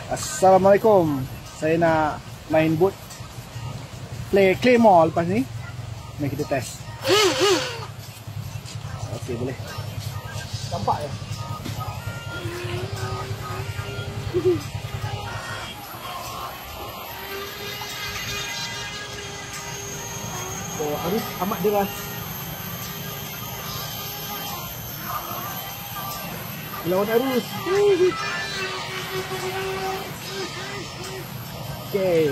Assalamualaikum. Saya nak main boot play Claymore lepas ni. Mari kita test. Okey, boleh. Nampak ya? Oh, harus amat deras. Lawan arus. Okey.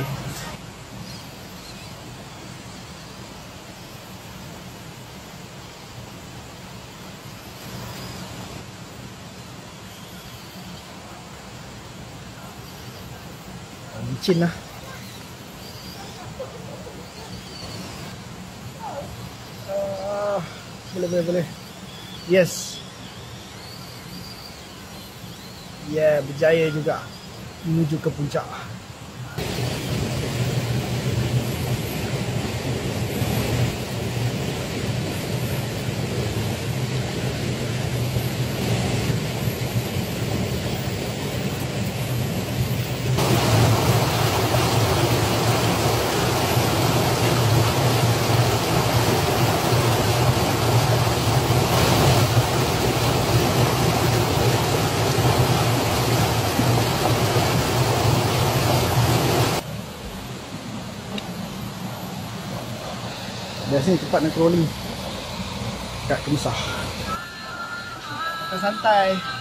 Licin lah. Boleh. Yes. Ya, berjaya juga menuju ke puncak. Biasanya cepat nak crawling kat Kemisah. Santai.